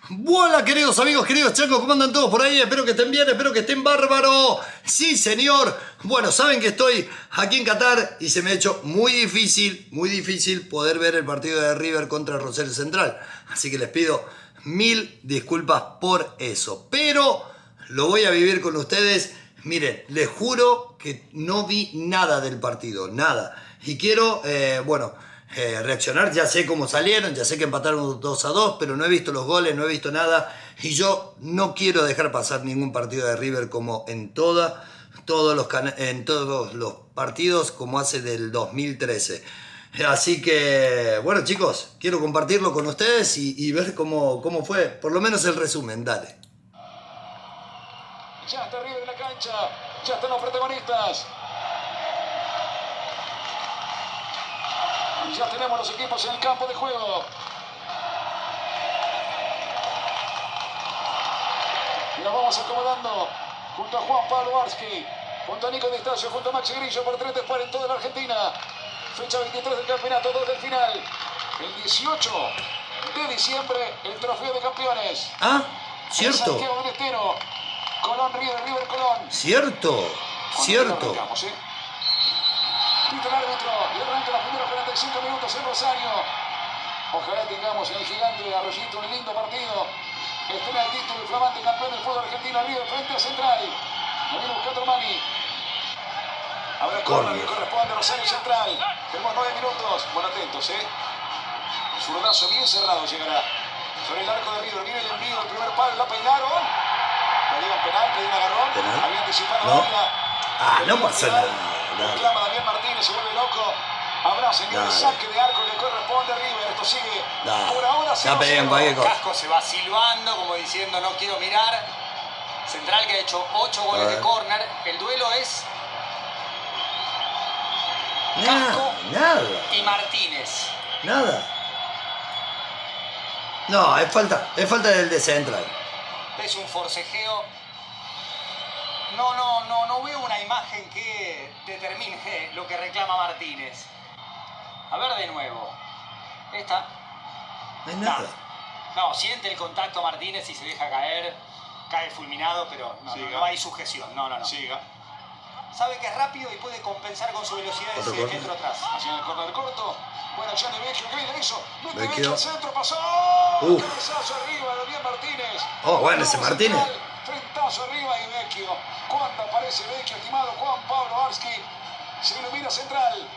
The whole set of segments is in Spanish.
Hola queridos amigos, queridos chacos, ¿cómo andan todos por ahí? Espero que estén bien, espero que estén bárbaro. Sí, señor. Bueno, saben que estoy aquí en Qatar y se me ha hecho muy difícil poder ver el partido de River contra Rosario Central. Así que les pido mil disculpas por eso. Pero lo voy a vivir con ustedes. Miren, les juro que no vi nada del partido, nada. Y quiero, reaccionar. Ya sé cómo salieron, ya sé que empataron 2-2, pero no he visto los goles, no he visto nada. Y yo no quiero dejar pasar ningún partido de River como en todos los partidos como hace del 2013. Así que, bueno chicos, quiero compartirlo con ustedes y ver cómo fue, por lo menos el resumen, dale. Ya está River en la cancha, ya están los protagonistas. Ya tenemos los equipos en el campo de juego. Y nos vamos acomodando junto a Juan Pablo Arski, junto a Nico Di Stasio, junto a Maxi Grillo por 3 en toda la Argentina. Fecha 23 del campeonato, 2 del final. El 18 de diciembre, el trofeo de campeones. Ah, cierto. Santiago del Estero, Colón, River Colón. Cierto. Pita el árbitro y arranca los primeros 45 minutos en Rosario. Ojalá tengamos en el gigante de Arroyito un lindo partido. Estrena el título el flamante campeón del fútbol argentino, River frente a Central. Lo viene buscando Mani. Habrá córner que corresponde a Rosario Central. Tenemos 9 minutos. Bueno, atentos, Zurdazo bien cerrado llegará. Sobre el arco de River viene el envío, el primer palo, la peinaron. Pedían penal, pedían agarrón. Habían anticipado la área. Ah, no pasa nada. Reclama Damián Martínez, se vuelve loco. Habrá señor saque de arco que corresponde a River. Esto sigue. Por ahora se Casco se va silbando como diciendo no quiero mirar. Central que ha hecho 8 goles de córner. El duelo es Casco y Martínez. Nada. No, es falta del de Central. Es un forcejeo. No veo una imagen que determine lo que reclama Martínez. A ver de nuevo. Esta. No hay nada. No, siente el contacto Martínez y se deja caer. Cae fulminado, pero no hay sujeción. No. Siga. Sabe que es rápido y puede compensar con su velocidad ese centro atrás. Hacia el córner corto. Buena acción de Vecchio, que bien la hizo. Mete Vecchio al centro, pasó. Cabezazo arriba, Damián Martínez. Oh, bueno, ese Martínez. Frentazo arriba y Vecchio. Cuando aparece Vecchio, estimado Juan Pablo Arski. Se ilumina Central.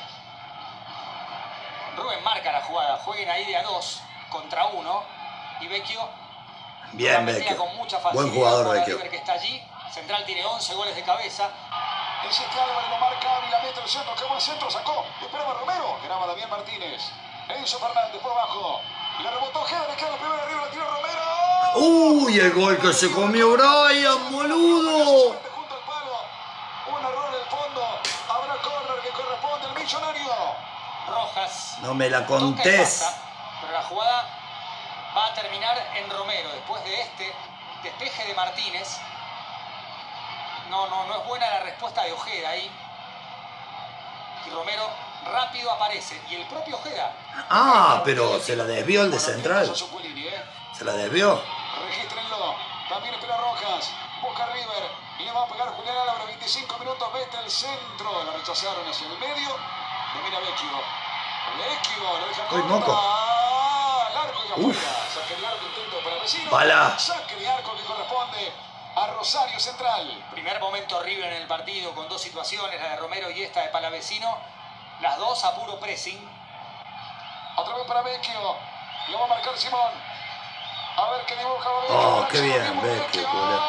Rubén marca la jugada. Jueguen ahí de a 2 contra 1. Y Vecchio. Bien, Vecchio. Con mucha facilidad. Buen jugador, Vecchio. Que está allí. Central tiene 11 goles de cabeza. Existe Álvarez, lo marca Ávila, mete el centro, qué buen centro, sacó. Esperaba Romero, ganaba Damián Martínez. Enzo Fernández por abajo. Le rebotó Ojeda, le queda el primero arriba, la tiró Romero. Uy, el gol que se comió Brian, boludo. Junto al palo. Un error en el fondo. Habrá córner que corresponde al Millonario. Rojas. No me la contés. Pero la jugada va a terminar en Romero. Después de este despeje de Martínez. No es buena la respuesta de Ojeda ahí. Y Romero rápido aparece. Y el propio Ojeda. Ah, pero se la desvió el de Central. Se la desvió. Regístrenlo. También espera Rojas. Busca River. Y le va a pegar Julián Álvarez. 25 minutos. Mete el centro. La rechazaron hacia el medio. Domina Vecchio. Vecchio lo deja corta. Al arco y afuera. Saque de arco intento para Vecino. Bala. Saque de arco que corresponde a Rosario Central. Primer momento River en el partido con 2 situaciones, la de Romero y esta de Palavecino. Las 2 a puro pressing. Otra vez para Vecchio. Lo va a marcar Simón. A ver qué dibuja Vecchio. Oh, qué bien, Vecchio.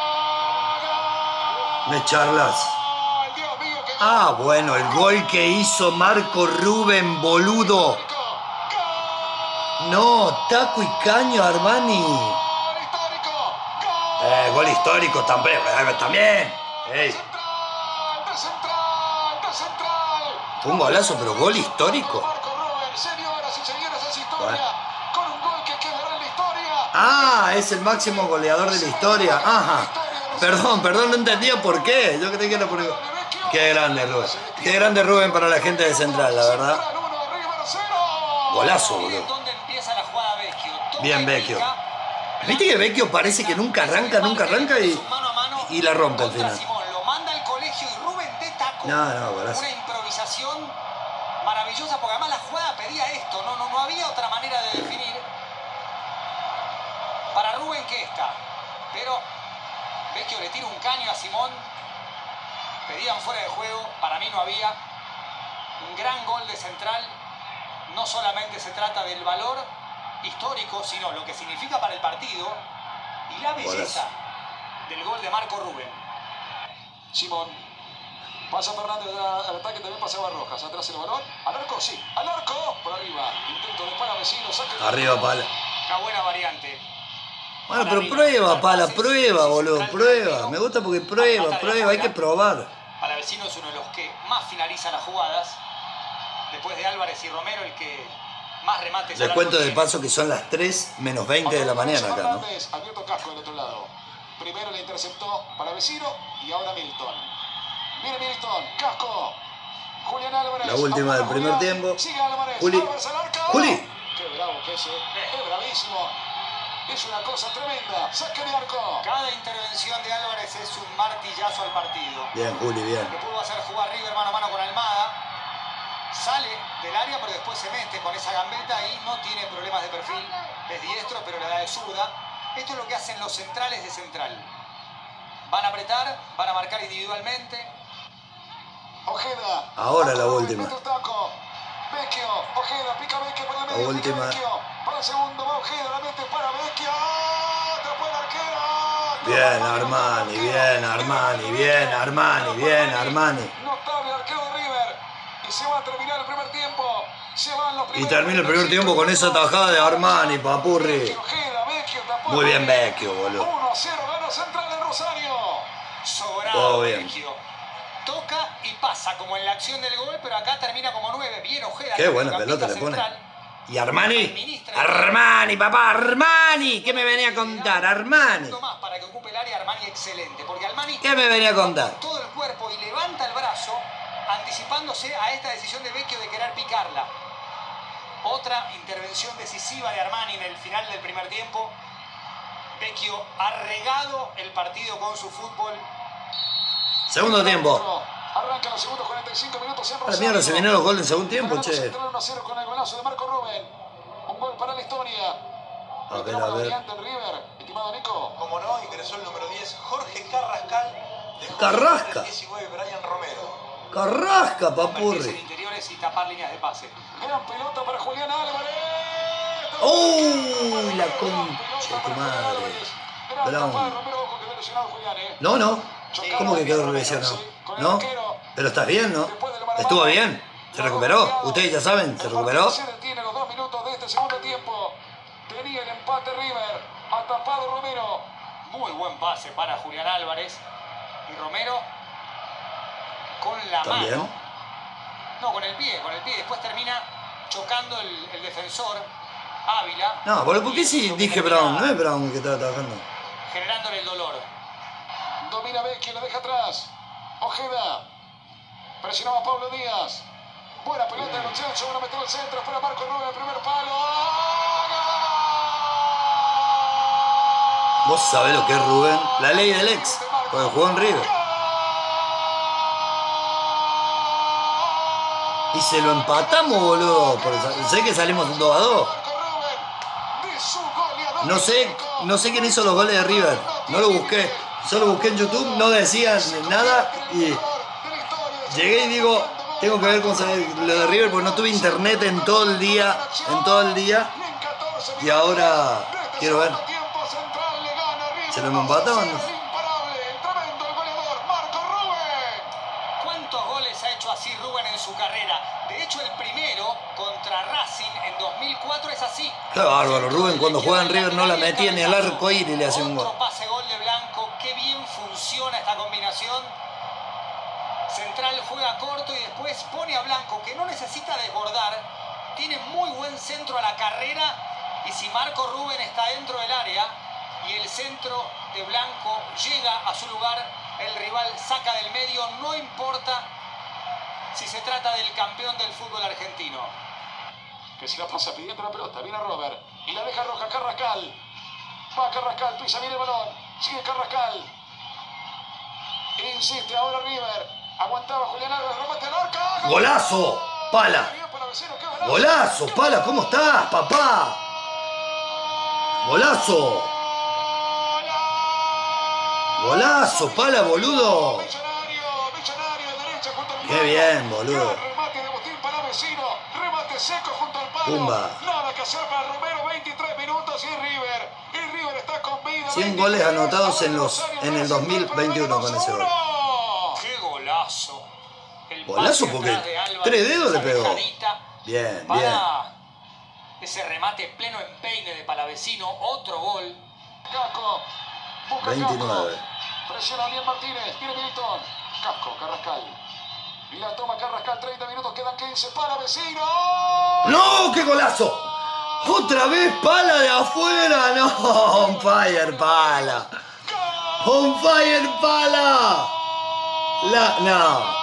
Me charlas. Ah, bueno, el gol que hizo Marco Rubén, boludo. No, taco y caño, Armani. Gol histórico también. Ey. De central. Fue un golazo, pero gol histórico. Marco Rubén, señoras y señores, es historia. Con un gol que quedará en la historia. Ah, es el máximo goleador de la historia. Ajá. Perdón, no entendía por qué. Yo creí que era por... Qué grande Rubén. Qué grande Rubén para la gente de Central, la verdad. Golazo, boludo. ¿Dónde empieza la jugada Vecchio? Bien, Vecchio. Viste que Vecchio parece que nunca arranca y la rompe al final. Simón, lo manda al colegio y Rubén de taco. No, golazo. Una improvisación maravillosa porque además la jugada pedía esto, no había otra manera de definir para Rubén que esta. Pero Vecchio le tira un caño a Simón, pedían fuera de juego, para mí no había. Un gran gol de Central, no solamente se trata del valor histórico, sino lo que significa para el partido y la belleza del gol de Marco Rubén. Simón. Pasa Fernández al ataque, también pasaba Rojas. Atrás el balón. Al arco, sí. Al arco. Por arriba. Intento de para vecino. Arriba, Pala. Una buena variante. Bueno, pero prueba, Pala, prueba, boludo. Prueba. Me gusta porque prueba. Hay que probar. Palavecino es uno de los que más finaliza las jugadas. Después de Álvarez y Romero, el que más remates. Les cuento de paso que son las 3 menos 20 de la mañana acá, ¿no? Abierto Casco del otro lado. Primero le interceptó Palavecino y ahora Milton. Viene Milton, Casco. Julián Álvarez. La última del primer tiempo. Sigue Álvarez. Juli. Álvarez al arco. Juli. Qué bravo que es, es bravísimo. Es una cosa tremenda. Saque de arco. Cada intervención de Álvarez es un martillazo al partido. Bien, Juli, bien. Le pudo hacer jugar River mano a mano con Almada. Sale del área, pero después se mete con esa gambeta y no tiene problemas de perfil. Es diestro, pero le da de zurda. Esto es lo que hacen los centrales de Central. Van a apretar, van a marcar individualmente. Ojeda. Ahora la última. Vecchio, Ojeda, pica Vecchio por el medio. La última. Vecchio, para el segundo, va Ojeda, la mete para Vecchio. Atrapó el arquero. Bien, Armani, bien, Armani, bien, Armani, bien, Armani. Notable arquero de River. Y se va a terminar el primer tiempo. Se van los Y termina el primer tiempo con esa tajada de Armani, papurri. Muy bien Vecchio, boludo. 1-0 gana Central en Rosario. Sobrado Todo bien. Vecchio. Toca y pasa como en la acción del gol, pero acá termina como 9. Bien Ojeda. Qué buena pelota le pone. ¿Y Armani? Armani, papá, Armani. ¿Qué me venía a contar? Armani. Más para que ocupe el área, Armani excelente. Porque Armani ¿Qué me venía a contar? todo el cuerpo y levanta el brazo, anticipándose a esta decisión de Vecchio de querer picarla. Otra intervención decisiva de Armani en el final del primer tiempo. Vecchio ha regado el partido con su fútbol. Segundo tiempo. Arranca los segundos 45 minutos en A la Rosario. mierda, se vinieron los goles en segundo tiempo, che. Central 1-0 con el golazo de Marco Rubén. Un gol para la historia. A ver, Entramos variante en River, estimado Nico. Como no, ingresó el número 10, Jorge Carrascal. Dejó Carrasca. el 19, Brian Romero. Carrasca, Convertirse en papurri. interiores y tapar líneas de pase. Gran pelota para Julián Álvarez. ¡Uy! La concha de tu madre. Brown. No. ¿Cómo que quedó lesionado? ¿No? Pero estás bien, ¿no? Estuvo bien. ¿Se recuperó? Ustedes ya saben, ¿se recuperó? Se detiene los 2 minutos de este segundo tiempo. Tenía el empate River. Ha tapado Romero. Muy buen pase para Julián Álvarez. Y Romero con la ¿También? mano. No, con el pie. Después termina chocando el defensor Ávila. No, boludo, ¿por qué sí dije Brown? No es Brown que estaba trabajando. Generándole el dolor. Domina Vecchio, lo deja atrás. Ojeda. Presionaba a Pablo Díaz. Buena pelota de Luchenzo. Van a meter al centro. Espera Marco Rubén, el primer palo. Vos sabés lo que es Rubén. La ley del ex. Porque jugó en River. Y se lo empatamos, boludo. Sé que salimos 2-2. No sé quién hizo los goles de River. No lo busqué. Solo busqué en YouTube. No decían nada. Y llegué y digo, tengo que ver cómo sale lo de River porque no tuve internet en todo el día. Y ahora quiero ver. ¿Se lo empataban? ¿Cuántos goles ha hecho así Rubén en su carrera? De hecho, el primero contra Racing en 2004 es así. Qué bárbaro, Rubén cuando juega en River no la metía ni al arco iris y le hacía un gol. Otro pase gol de Blanco, qué bien funciona esta combinación. Central juega corto y después pone a Blanco que no necesita desbordar. Tiene muy buen centro a la carrera y si Marco Rubén está dentro del área y el centro de Blanco llega a su lugar, el rival saca del medio, no importa si se trata del campeón del fútbol argentino. Que se la pasa pidiendo la pelota. Viene Robert. Y la deja Roja Carrascal. Va Carrascal, pisa bien el balón. Sigue Carrascal. Insiste ahora River. Aguantaba Julián Álvarez, remate al arco. ¡Golazo! ¡Pala! ¡Golazo! ¡Pala! ¿Cómo estás, papá? ¡Golazo! ¡Golazo! ¡Pala, boludo! Millonario, derecha junto al palo. ¡Qué bien, boludo! Remate de Botín para Vecino. Remate seco junto al palo. Pumba. Nada que hacer para Romero. 23 minutos y River. Y River está con vida. 100 goles anotados en el 2021 con ese gol. ¡Qué golazo! El Golazo pase porque atrás de Álvarez, 3 dedos le esa pegó. dejadita Bien, para bien. ese remate pleno empeine de Palavecino. Otro gol. Casco. Busca 29. Casco. Presiona bien Martínez. Viene Milton. Casco, Carrascal. Y la toma Carrascal. 30 minutos. Quedan 15 para Vecino. ¡No! ¡Qué golazo! ¡Otra vez pala de afuera! ¡No! ¡On fire, pala! ¡On fire, pala! ¡No!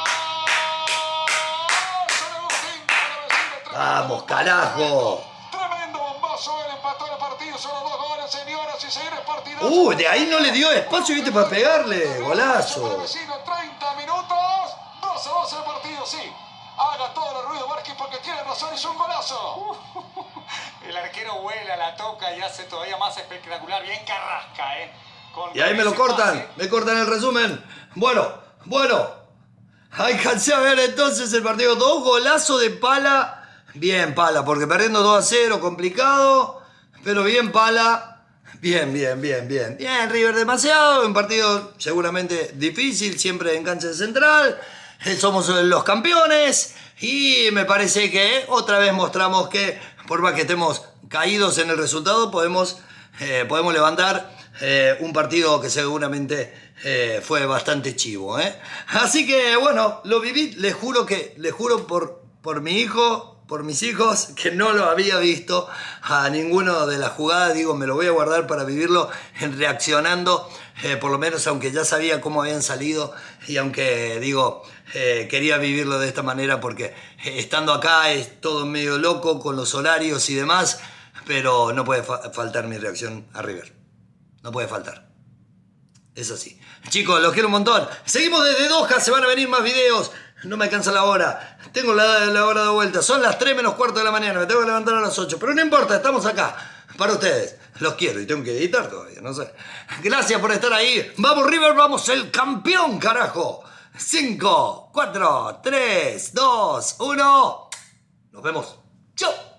¡Vamos, carajo! Tremendo bombazo. Él empató el partido. Solo 2 goles, señoras y señores. Partidazo. De ahí no le dio espacio, viste, para pegarle. Golazo. Vecino, 30 minutos. 2-2 el partido, sí. Haga todo el ruido, Vázquez, porque tiene razón, es un golazo. El arquero vuela, la toca y hace todavía más espectacular. Bien Carrasca, ¿eh? Y ahí me lo cortan. Me cortan el resumen. Bueno. Alcancé a ver entonces el partido. 2 golazos de pala. Bien, pala, porque perdiendo 2-0, complicado. Pero bien, pala. Bien. Bien, River demasiado. Un partido seguramente difícil, siempre en cancha central. Somos los campeones. Y me parece que otra vez mostramos que, por más que estemos caídos en el resultado, podemos levantar un partido que seguramente fue bastante chivo. Así que, bueno, lo viví. Les juro por mi hijo, por mis hijos, que no lo había visto a ninguno de las jugadas. Digo, me lo voy a guardar para vivirlo reaccionando, por lo menos aunque ya sabía cómo habían salido y aunque, digo, quería vivirlo de esta manera porque estando acá es todo medio loco con los horarios y demás, pero no puede faltar mi reacción a River. No puede faltar. Es así. Chicos, los quiero un montón. Seguimos desde Doha, se van a venir más videos. No me alcanza la hora. Tengo la hora de vuelta. Son las 3 menos cuarto de la mañana. Me tengo que levantar a las 8. Pero no importa, estamos acá para ustedes. Los quiero y tengo que editar todavía, no sé. Gracias por estar ahí. Vamos River, vamos el campeón, carajo. 5, 4, 3, 2, 1. Nos vemos. Chau.